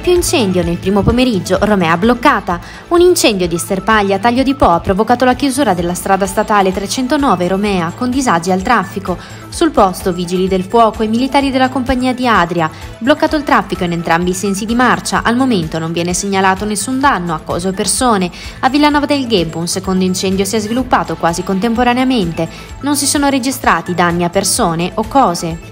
Doppio incendio nel primo pomeriggio, Romea bloccata. Un incendio di sterpaglia a Taglio di Po ha provocato la chiusura della strada statale 309 Romea con disagi al traffico. Sul posto vigili del fuoco e militari della compagnia di Adria. Bloccato il traffico in entrambi i sensi di marcia. Al momento non viene segnalato nessun danno a cose o persone. A Villanova del Ghebbo un secondo incendio si è sviluppato quasi contemporaneamente. Non si sono registrati danni a persone o cose.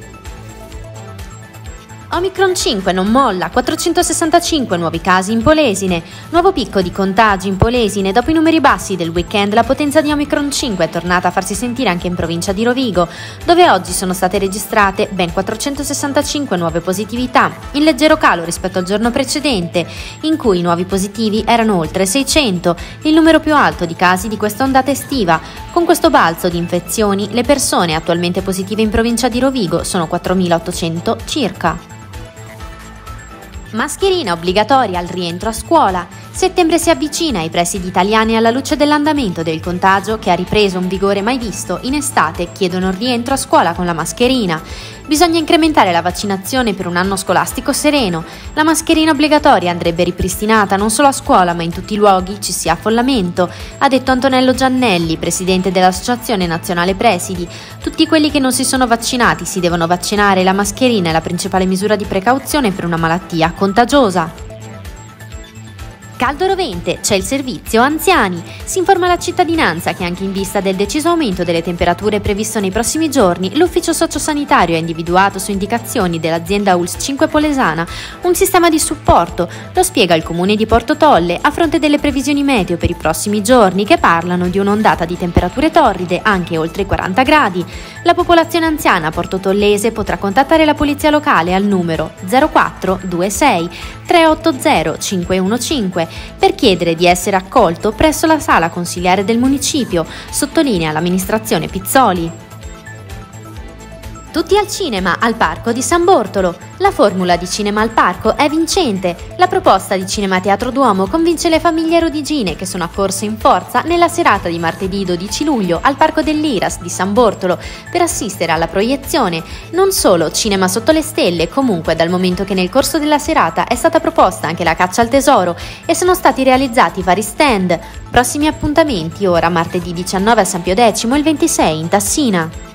Omicron 5 non molla, 465 nuovi casi in Polesine. Nuovo picco di contagi in Polesine. Dopo i numeri bassi del weekend, la potenza di Omicron 5 è tornata a farsi sentire anche in provincia di Rovigo, dove oggi sono state registrate ben 465 nuove positività, in leggero calo rispetto al giorno precedente, in cui i nuovi positivi erano oltre 600, il numero più alto di casi di questa ondata estiva. Con questo balzo di infezioni, le persone attualmente positive in provincia di Rovigo sono 4.800 circa. Mascherina obbligatoria al rientro a scuola. Settembre si avvicina ai presidi italiani alla luce dell'andamento del contagio che ha ripreso un vigore mai visto. In estate chiedono il rientro a scuola con la mascherina. Bisogna incrementare la vaccinazione per un anno scolastico sereno. La mascherina obbligatoria andrebbe ripristinata non solo a scuola ma in tutti i luoghi ci sia affollamento, ha detto Antonello Giannelli, presidente dell'Associazione Nazionale Presidi. Tutti quelli che non si sono vaccinati si devono vaccinare, la mascherina è la principale misura di precauzione per una malattia contagiosa. Caldo rovente, c'è il servizio anziani. Si informa la cittadinanza che anche in vista del deciso aumento delle temperature previsto nei prossimi giorni, l'ufficio sociosanitario ha individuato su indicazioni dell'azienda ULSS 5 Polesana un sistema di supporto. Lo spiega il comune di Porto Tolle a fronte delle previsioni meteo per i prossimi giorni che parlano di un'ondata di temperature torride anche oltre i 40 gradi. La popolazione anziana portotollese potrà contattare la polizia locale al numero 0426 380 515 per chiedere di essere accolto presso la sala consiliare del municipio, sottolinea l'amministrazione Pizzoli. Tutti al cinema al Parco di San Bortolo. La formula di Cinema al Parco è vincente. La proposta di Cinema Teatro Duomo convince le famiglie rodigine che sono accorse in forza nella serata di martedì 12 luglio al Parco dell'Iras di San Bortolo per assistere alla proiezione. Non solo cinema sotto le stelle, comunque dal momento che nel corso della serata è stata proposta anche la caccia al tesoro e sono stati realizzati vari stand. Prossimi appuntamenti ora martedì 19 a San Pio X e il 26 in Tassina.